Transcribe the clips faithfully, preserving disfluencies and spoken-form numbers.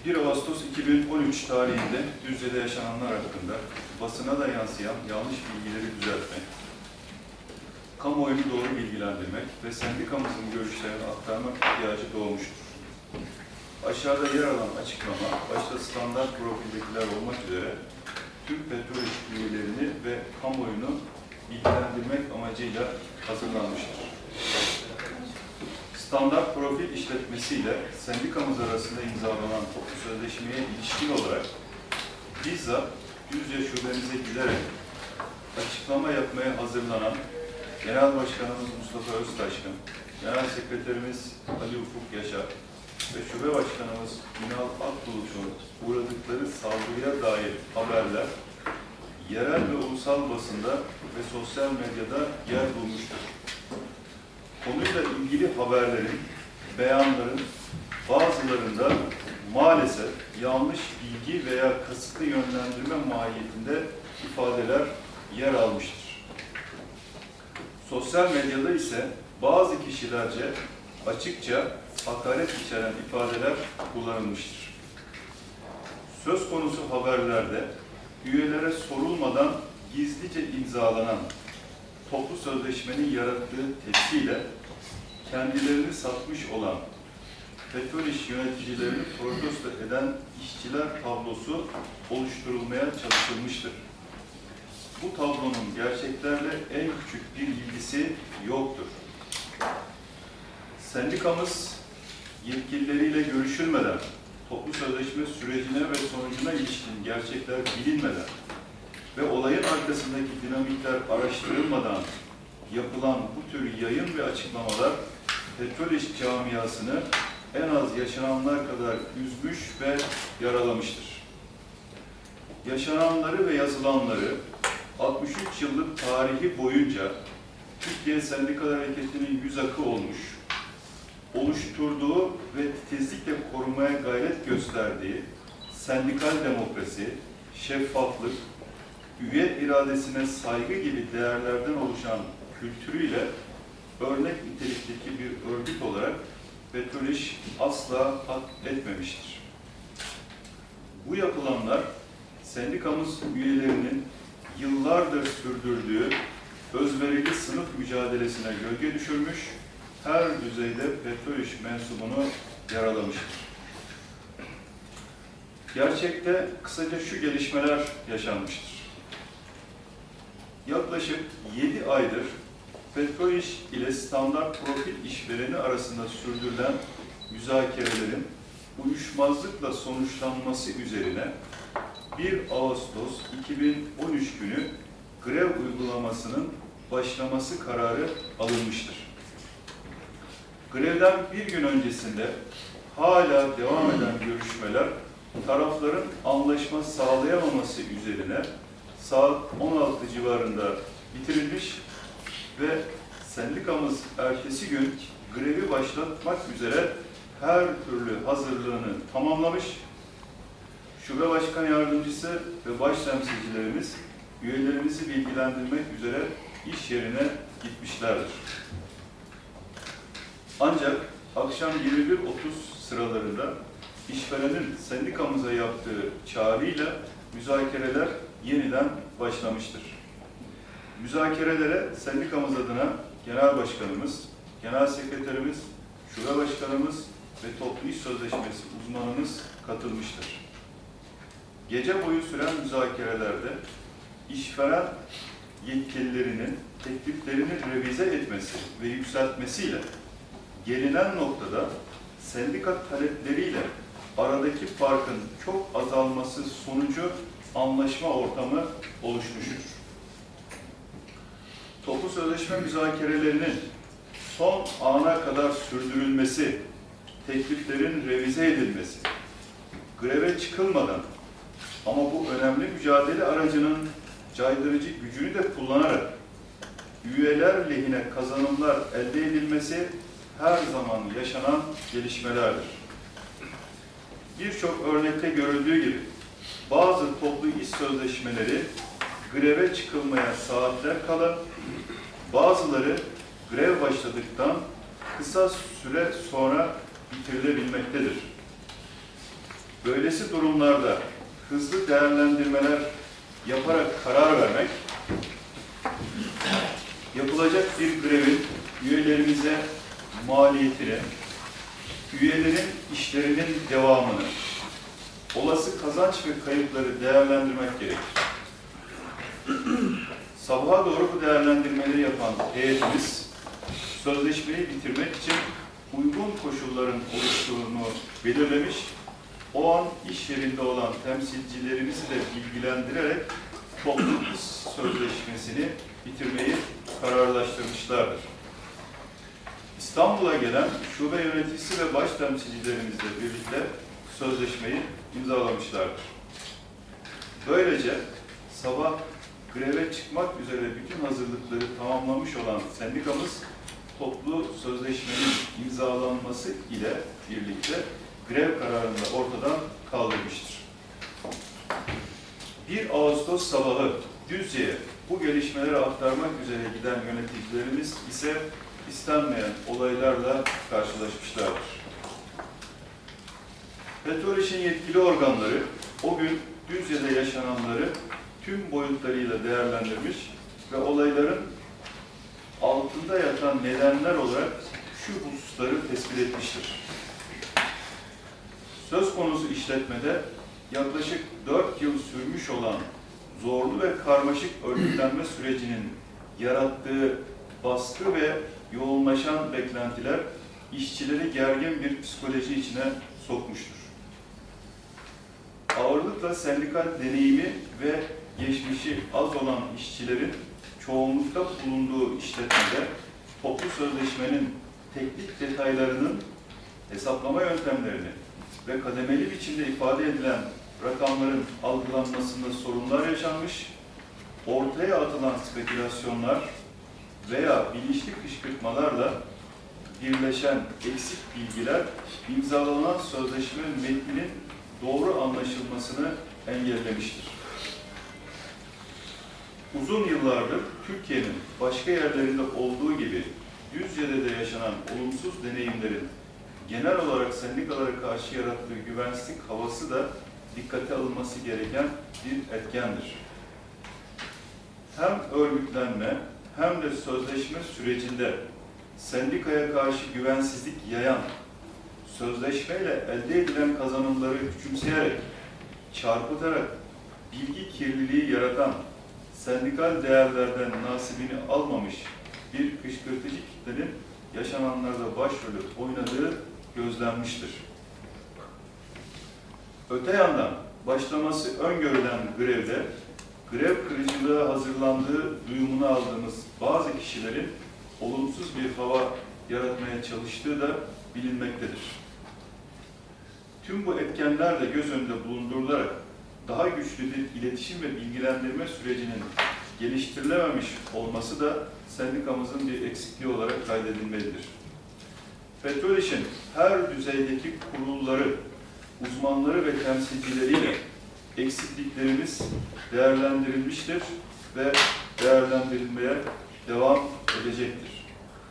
bir Ağustos iki bin on üç tarihinde Düzce'de yaşananlar hakkında basına da yansıyan yanlış bilgileri düzeltmek, kamuoyunu doğru bilgilendirmek ve sendikamızın görüşlerini aktarmak ihtiyacı doğmuştur. Aşağıda yer alan açıklama, başta standart profildekiler olmak üzere tüm petrol üyelerini ve kamuoyunu bilgilendirmek amacıyla hazırlanmıştır. Standart profil işletmesiyle sendikamız arasında imzalanan toplu sözleşmeye ilişkin olarak bizzat Düzce şubemize giderek açıklama yapmaya hazırlanan Genel Başkanımız Mustafa Öztaşkın, Genel Sekreterimiz Ali Ufuk Yaşar ve Şube Başkanımız Ünal Akbulut'un uğradıkları saldırıya dair haberler yerel ve ulusal basında ve sosyal medyada yer bulmuştur. Konuyla ilgili haberlerin, beyanların bazılarında maalesef yanlış bilgi veya kasıtlı yönlendirme mahiyetinde ifadeler yer almıştır. Sosyal medyada ise bazı kişilerce açıkça hakaret içeren ifadeler kullanılmıştır. Söz konusu haberlerde üyelere sorulmadan gizlice imzalanan toplu sözleşmenin yarattığı tepkiyle kendilerini satmış olan petrol iş yöneticilerini protesto eden işçiler tablosu oluşturulmaya çalışılmıştır. Bu tablonun gerçeklerle en küçük bir ilgisi yoktur. Sendikamız yetkilileriyle görüşülmeden, toplu sözleşme sürecine ve sonucuna ilişkin gerçekler bilinmeden ve olayın arkasındaki dinamikler araştırılmadan yapılan bu tür yayın ve açıklamalar petrol iş camiasını en az yaşananlar kadar üzmüş ve yaralamıştır. Yaşananları ve yazılanları altmış üç yıllık tarihi boyunca Türkiye Sendikal Hareketi'nin yüz akı olmuş, oluşturduğu ve titizlikle korumaya gayret gösterdiği sendikal demokrasi, şeffaflık, üye iradesine saygı gibi değerlerden oluşan kültürüyle örnek nitelikteki bir örgüt olarak petrol iş asla hak etmemiştir. Bu yapılanlar sendikamız üyelerinin yıllardır sürdürdüğü özverili sınıf mücadelesine gölge düşürmüş, her düzeyde petrol iş mensubunu yaralamıştır. Gerçekte kısaca şu gelişmeler yaşanmıştır. Yaklaşık yedi aydır petrol iş ile standart profil işvereni arasında sürdürülen müzakerelerin uyuşmazlıkla sonuçlanması üzerine bir Ağustos iki bin on üç günü grev uygulamasının başlaması kararı alınmıştır. Grevden bir gün öncesinde hala devam eden görüşmeler tarafların anlaşma sağlayamaması üzerine saat on altı civarında bitirilmiş ve sendikamız ertesi gün grevi başlatmak üzere her türlü hazırlığını tamamlamış, Şube Başkan Yardımcısı ve baş temsilcilerimiz üyelerimizi bilgilendirmek üzere iş yerine gitmişlerdir. Ancak akşam yirmi bir otuz sıralarında işverenin sendikamıza yaptığı çağrıyla müzakereler yeniden başlamıştır. Müzakerelere sendikamız adına Genel Başkanımız, Genel Sekreterimiz, Şube Başkanımız ve Toplu İş Sözleşmesi uzmanımız katılmıştır. Gece boyu süren müzakerelerde işveren yetkililerinin tekliflerini revize etmesi ve yükseltmesiyle gelinen noktada sendika talepleriyle aradaki farkın çok azalması sonucu anlaşma ortamı oluşmuştur. Toplu sözleşme müzakerelerinin son ana kadar sürdürülmesi, tekliflerin revize edilmesi, greve çıkılmadan ama bu önemli mücadele aracının caydırıcı gücünü de kullanarak üyeler lehine kazanımlar elde edilmesi her zaman yaşanan gelişmelerdir. Birçok örnekte görüldüğü gibi bazı toplu iş sözleşmeleri greve çıkılmaya saatler kala, bazıları grev başladıktan kısa süre sonra bitirilebilmektedir. Böylesi durumlarda hızlı değerlendirmeler yaparak karar vermek, yapılacak bir grevin üyelerimize maliyetini, üyelerin işlerinin devamını, olası kazanç ve kayıpları değerlendirmek gerekir. Sabaha doğru bu değerlendirmeleri yapan heyetimiz, sözleşmeyi bitirmek için uygun koşulların oluştuğunu belirlemiş, o an iş yerinde olan temsilcilerimizi de bilgilendirerek toplu iş sözleşmesini bitirmeyi kararlaştırmışlardır. İstanbul'a gelen şube yöneticisi ve baş temsilcilerimizle birlikte sözleşmeyi imzalamışlardır. Böylece sabah greve çıkmak üzere bütün hazırlıkları tamamlamış olan sendikamız toplu sözleşmenin imzalanması ile birlikte grev kararını da ortadan kaldırmıştır. bir Ağustos sabahı Düzce'ye bu gelişmeleri aktarmak üzere giden yöneticilerimiz ise istenmeyen olaylarla karşılaşmışlardır. Petrol İş'in yetkili organları o gün Düzce'de yaşananları tüm boyutlarıyla değerlendirmiş ve olayların altında yatan nedenler olarak şu hususları tespit etmiştir. Söz konusu işletmede yaklaşık dört yıl sürmüş olan zorlu ve karmaşık örgütlenme sürecinin yarattığı baskı ve yoğunlaşan beklentiler işçileri gergin bir psikoloji içine sokmuştur. Ağırlıkla sendikal deneyimi ve geçmişi az olan işçilerin çoğunlukta bulunduğu işletmede toplu sözleşmenin teknik detaylarının hesaplama yöntemlerini ve kademeli biçimde ifade edilen rakamların algılanmasında sorunlar yaşanmış, ortaya atılan spekülasyonlar veya bilinçli kışkırtmalarla birleşen eksik bilgiler imzalanan sözleşme metninin doğru anlaşılmasını engellemiştir. Uzun yıllardır Türkiye'nin başka yerlerinde olduğu gibi Düzce'de de yaşanan olumsuz deneyimlerin genel olarak sendikalara karşı yarattığı güvensizlik havası da dikkate alınması gereken bir etkendir. Hem örgütlenme hem de sözleşme sürecinde sendikaya karşı güvensizlik yayan, sözleşmeyle elde edilen kazanımları küçümseyerek, çarpıtarak bilgi kirliliği yaratan, sendikal değerlerden nasibini almamış bir kışkırtıcı kitlenin yaşananlarda başrolü oynadığı gözlenmiştir. Öte yandan başlaması öngörülen grevde, grev kırıcılığa hazırlandığı duyumunu aldığımız bazı kişilerin olumsuz bir hava yaratmaya çalıştığı da bilinmektedir. Tüm bu etkenler de göz önünde bulundurularak daha güçlü bir iletişim ve bilgilendirme sürecinin geliştirilememiş olması da sendikamızın bir eksikliği olarak kaydedilmelidir. Petrol İş'in her düzeydeki kurulları, uzmanları ve temsilcileriyle eksikliklerimiz değerlendirilmiştir ve değerlendirilmeye devam edecektir.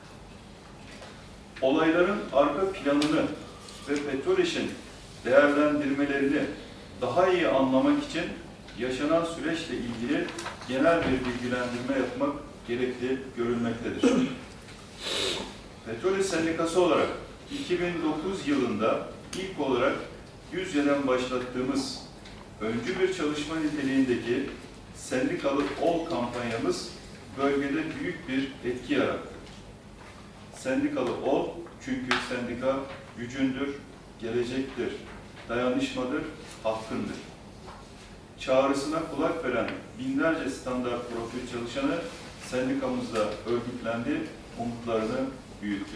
Olayların arka planını ve Petrol İş'in değerlendirmelerini daha iyi anlamak için yaşanan süreçle ilgili genel bir bilgilendirme yapmak gerekli görülmektedir. Petrol İş Sendikası olarak iki bin dokuz yılında ilk olarak Düzce'den başlattığımız öncü bir çalışma niteliğindeki Sendikalı Ol kampanyamız bölgede büyük bir etki yarattı. Sendikalı ol çünkü sendika gücündür, gelecektir, dayanışmadır, hakkındır. Çağrısına kulak veren binlerce standart profil çalışanı sendikamızda örgütlendi, umutlarını büyüttü.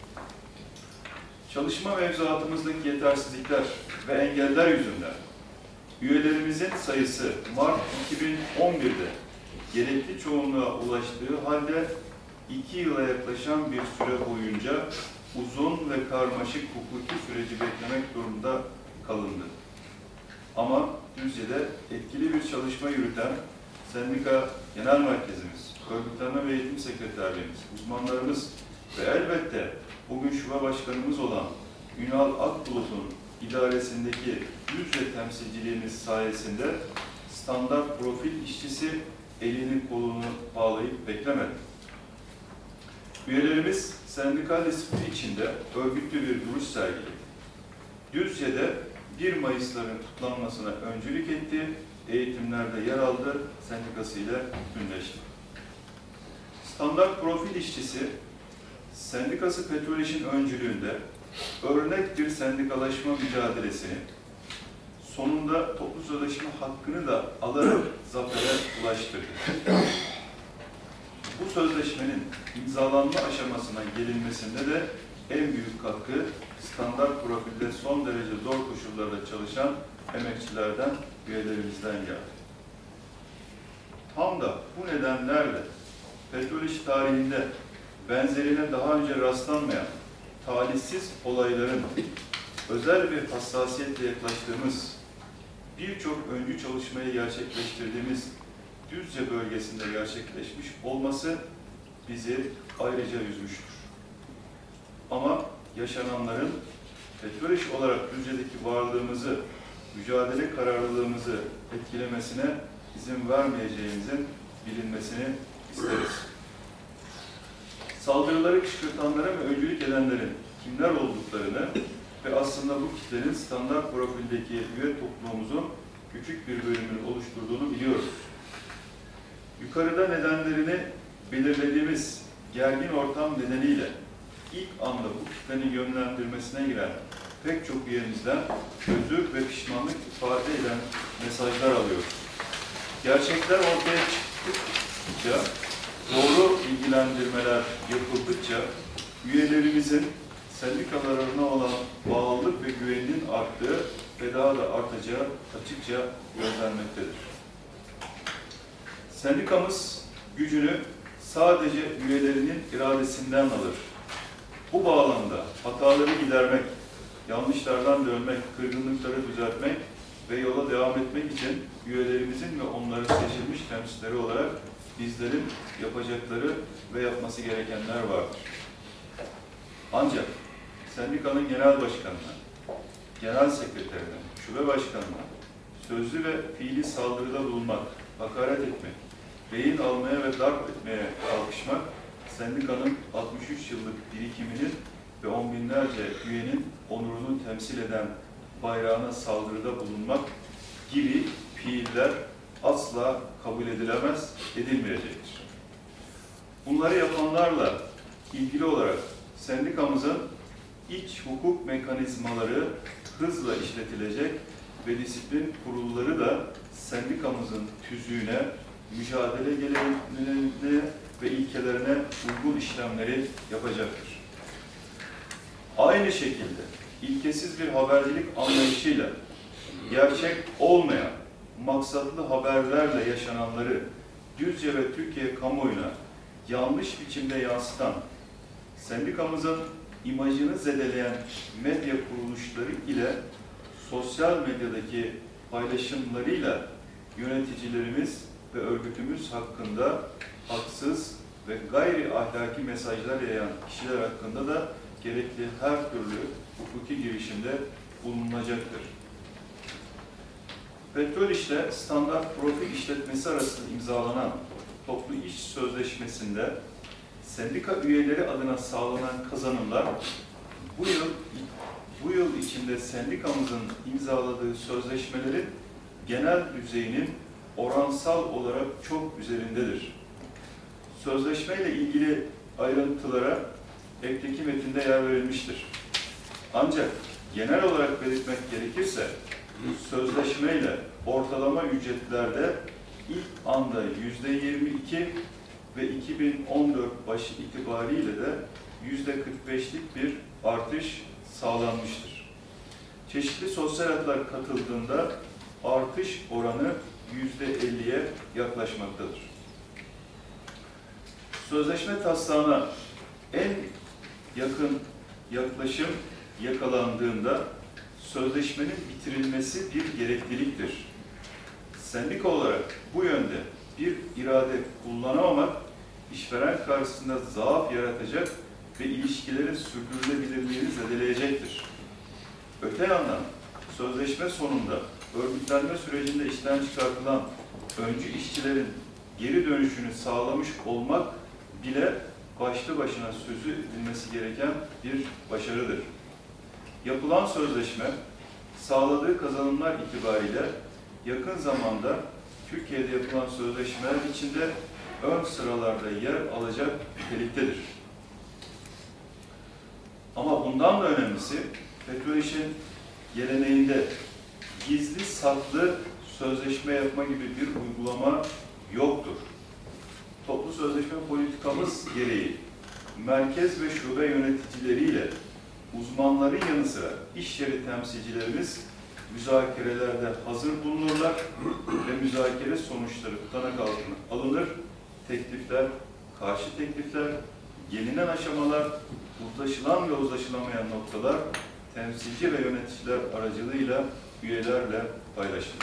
Çalışma mevzuatımızdaki yetersizlikler ve engeller yüzünden üyelerimizin sayısı Mart iki bin on bir'de gerekli çoğunluğa ulaştığı halde iki yıla yaklaşan bir süre boyunca uzun ve karmaşık hukuki süreci beklemek durumunda kalındı. Ama Düzce'de etkili bir çalışma yürüten Sendika Genel Merkezimiz, Örgütlenme ve Eğitim Sekreterliğimiz, uzmanlarımız ve elbette bugün Şube Başkanımız olan Ünal Akbulut'un idaresindeki Düzce temsilciliğimiz sayesinde standart profil işçisi elini kolunu bağlayıp beklemedi. Üyelerimiz sendikal disiplin içinde örgütlü bir duruş sergiledi. Düzce'de bir Mayıs'ların kutlanmasına öncülük etti, eğitimlerde yer aldı, sendikasıyla bütünleşti. Standart profil işçisi, sendikası Petrol İş'in öncülüğünde örnek bir sendikalaşma mücadelesini, sonunda toplu sözleşme hakkını da alarak zafere ulaştırdı. Bu sözleşmenin imzalanma aşamasına gelinmesinde de en büyük katkı standart profilde son derece zor koşullarda çalışan emekçilerden, üyelerimizden geldi. Tam da bu nedenlerle Petrol İş tarihinde benzerine daha önce rastlanmayan talihsiz olayların özel bir hassasiyetle yaklaştığımız, birçok öncü çalışmayı gerçekleştirdiğimiz Düzce bölgesinde gerçekleşmiş olması bizi ayrıca üzmüştür. Ama yaşananların Petrol İş olarak Düzce'deki varlığımızı, mücadele kararlılığımızı etkilemesine izin vermeyeceğimizin bilinmesini isteriz. Saldırıları kışkırtanların ve öncülük edenlerin kimler olduklarını ve aslında bu kitlenin standart profildeki üye toplumumuzun küçük bir bölümünü oluşturduğunu biliyoruz. Yukarıda nedenlerini belirlediğimiz gergin ortam nedeniyle ilk anda bu kitlenin yönlendirmesine giren pek çok üyemizden özür ve pişmanlık ifade eden mesajlar alıyoruz. Gerçekler ortaya çıktıkça, doğru bilgilendirmeler yapıldıkça üyelerimizin sendikalarına olan bağlılık ve güveninin arttığı ve daha da artacağı açıkça gözlenmektedir. Sendikamız gücünü sadece üyelerinin iradesinden alır. Bu bağlamda hataları gidermek, yanlışlardan dönmek, kırgınlıkları düzeltmek ve yola devam etmek için üyelerimizin ve onların seçilmiş temsilcileri olarak bizlerin yapacakları ve yapması gerekenler vardır. Ancak sendikanın genel başkanına, genel sekreterine, şube başkanına sözlü ve fiili saldırıda bulunmak, hakaret etmek, rehin almaya ve darp etmeye kalkışmak, sendikanın altmış üç yıllık birikiminin ve on binlerce üyenin onurunu temsil eden bayrağına saldırıda bulunmak gibi fiiller asla kabul edilemez, edilmeyecektir. Bunları yapanlarla ilgili olarak sendikamızın iç hukuk mekanizmaları hızla işletilecek ve disiplin kurulları da sendikamızın tüzüğüne, mücadele geleneğine ve ilkelerine uygun işlemleri yapacaktır. Aynı şekilde ilkesiz bir habercilik anlayışıyla gerçek olmayan maksatlı haberlerle yaşananları Düzce ve Türkiye kamuoyuna yanlış biçimde yansıtan, sendikamızın imajını zedeleyen medya kuruluşları ile sosyal medyadaki paylaşımlarıyla yöneticilerimiz ve örgütümüz hakkında haksız ve gayri ahlaki mesajlar yayan kişiler hakkında da gerekli her türlü hukuki girişimde bulunacaktır. Petrol İş'le standart profil işletmesi arasında imzalanan toplu iş sözleşmesinde sendika üyeleri adına sağlanan kazanımlar bu yıl bu yıl içinde sendikamızın imzaladığı sözleşmelerin genel düzeyinin oransal olarak çok üzerindedir. Sözleşmeyle ilgili ayrıntılara ekteki metinde yer verilmiştir. Ancak genel olarak belirtmek gerekirse sözleşmeyle ortalama ücretlerde ilk anda yüzde yirmi iki ve iki bin on dört başı itibariyle de yüzde kırk beşlik bir artış sağlanmıştır. Çeşitli sosyal haklar katıldığında artış oranı yüzde elliye yaklaşmaktadır. Sözleşme taslağına en yakın yaklaşım yakalandığında sözleşmenin bitirilmesi bir gerekliliktir. Sendika olarak bu yönde bir irade kullanamamak, işveren karşısında zaaf yaratacak ve ilişkilerin sürdürülebilirliğini zedeleyecektir. Öte Öte yandan sözleşme sonunda örgütlenme sürecinde işten çıkartılan öncü işçilerin geri dönüşünü sağlamış olmak bile başlı başına sözü edilmesi gereken bir başarıdır. Yapılan sözleşme, sağladığı kazanımlar itibariyle yakın zamanda Türkiye'de yapılan sözleşmeler içinde ön sıralarda yer alacak niteliktedir. Ama bundan da önemlisi, Petrol İş'in geleneğinde gizli saklı sözleşme yapma gibi bir uygulama yoktur. Toplu sözleşme politikamız gereği merkez ve şube yöneticileriyle uzmanların yanı sıra iş yeri temsilcilerimiz müzakerelerde hazır bulunurlar ve müzakere sonuçları tutanak altına alınır. Teklifler, karşı teklifler, gelinen aşamalar, uzlaşılan ve uzlaşılamayan noktalar temsilci ve yöneticiler aracılığıyla üyelerle paylaşılır.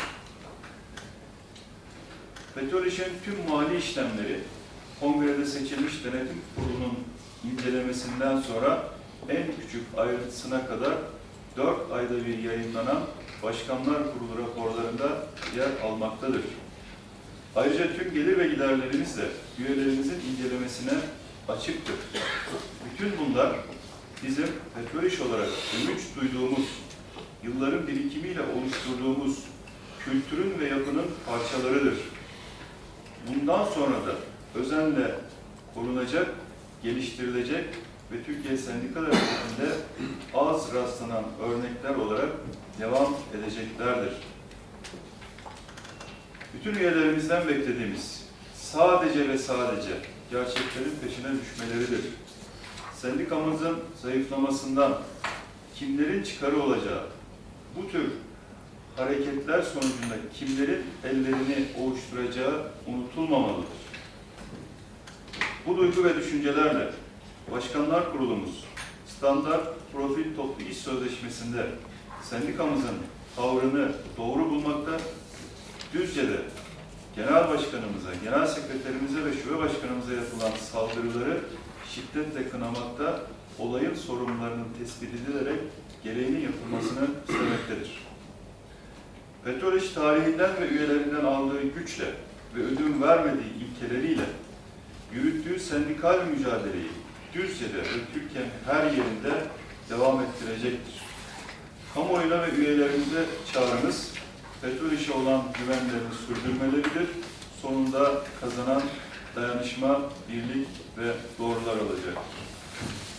Petrol İş'in tüm mali işlemleri kongrede seçilmiş denetim kurulunun incelemesinden sonra en küçük ayrıntısına kadar dört ayda bir yayınlanan Başkanlar Kurulu raporlarında yer almaktadır. Ayrıca tüm gelir ve giderlerimiz de üyelerimizin incelemesine açıktır. Bütün bunlar bizim Petrol İş olarak övünç duyduğumuz, yılların birikimiyle oluşturduğumuz kültürün ve yapının parçalarıdır. Bundan sonra da özenle korunacak, geliştirilecek ve Türkiye Sendikalar Hareketi'nde az rastlanan örnekler olarak devam edeceklerdir. Bütün üyelerimizden beklediğimiz sadece ve sadece gerçeklerin peşine düşmeleridir. Sendikamızın zayıflamasından kimlerin çıkarı olacağı, bu tür hareketler sonucunda kimlerin ellerini ovuşturacağı unutulmamalıdır. Bu duygu ve düşüncelerle Başkanlar Kurulumuz Standart Profil Toplu İş Sözleşmesi'nde sendikamızın tavrını doğru bulmakta, Düzce'de Genel Başkanımıza, Genel Sekreterimize ve Şube Başkanımıza yapılan saldırıları şiddetle kınamakta, olayın sorumlularının tespit edilerek gereğinin yapılmasını istemektedir. Petrol İş tarihinden ve üyelerinden aldığı güçle ve ödün vermediği ilkeleriyle yürüttüğü sendikal mücadeleyi Düzce'de ve Türkiye'nin her yerinde devam ettirecektir. Kamuoyuna ve üyelerimize çağrımız, Petrol İş'e olan güvenlerini sürdürmeleridir. Sonunda kazanan dayanışma, birlik ve doğrular olacak.